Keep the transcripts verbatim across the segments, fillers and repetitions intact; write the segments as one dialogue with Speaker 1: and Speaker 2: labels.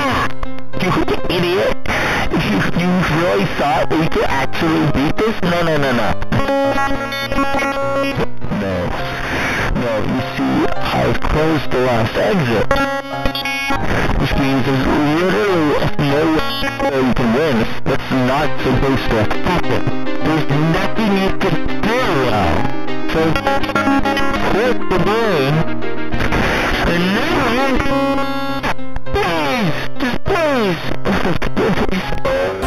Speaker 1: You idiot! You, you really thought we could actually beat this? No, no, no, no. No. No, you see, I've closed the last exit. Which means there's literally no way you can win. That's not supposed to happen. There's nothing you can do now. So, quit the game. And now, please, just please, please.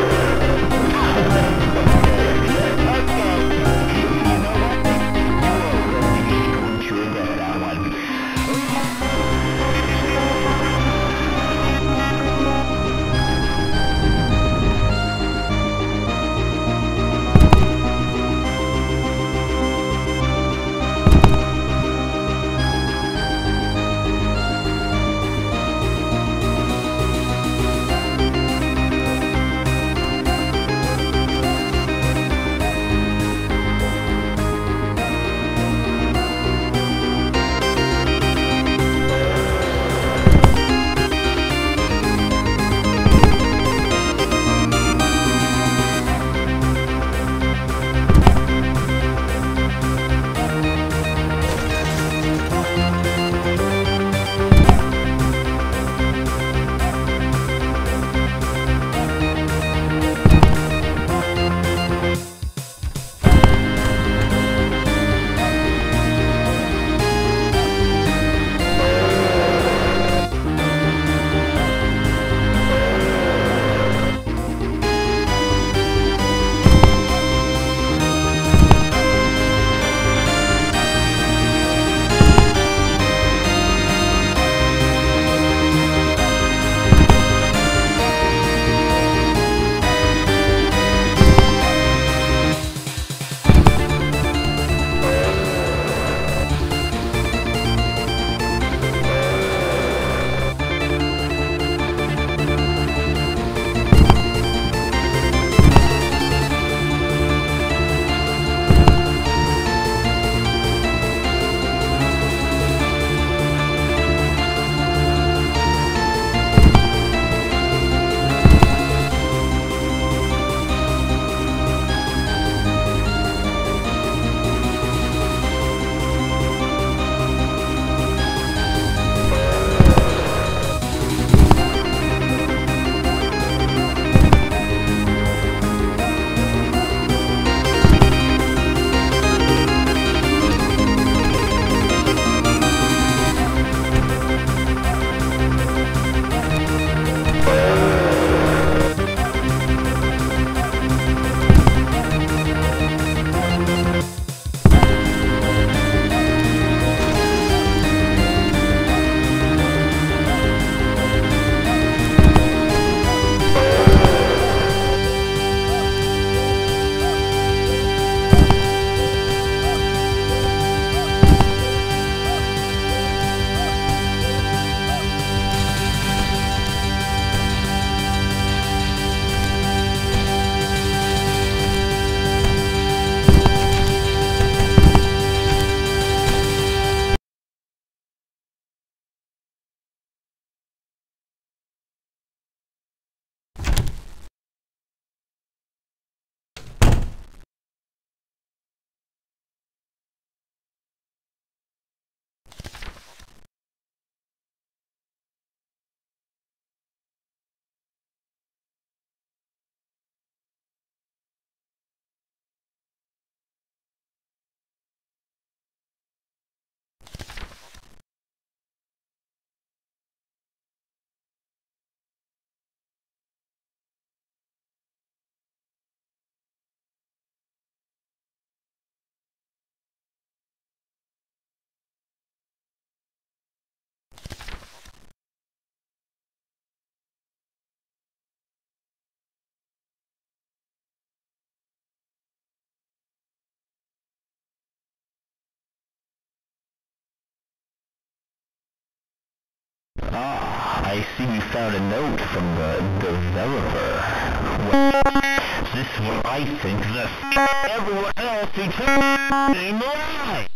Speaker 1: Ah, I see you found a note from the developer. Well, this is what I think that everyone else including me.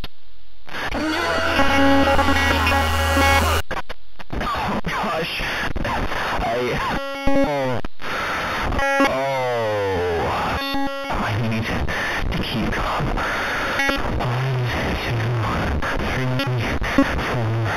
Speaker 1: Oh gosh. Oh. Oh. I need to keep calm. One, two, three, four.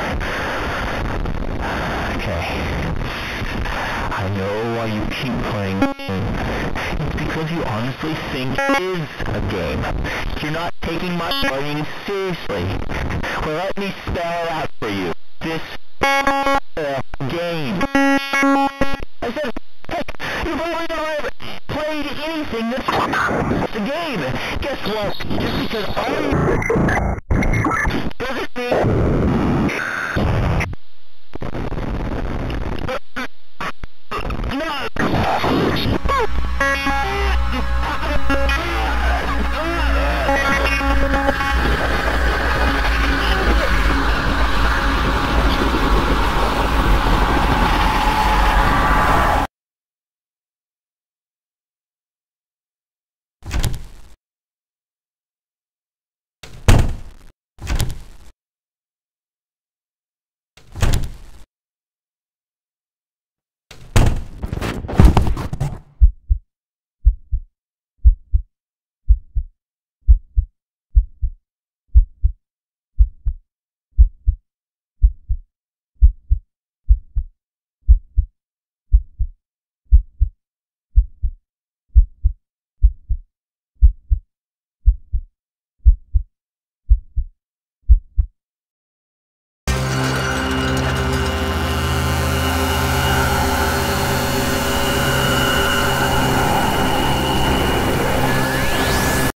Speaker 1: Okay. I know why you keep playing the game. It's because you honestly think it is a game. You're not taking my warning seriously. Well, let me spell it out for you. This uh, game. I said, heck, you've only ever played anything that's it's a game. Guess what? Just because I'm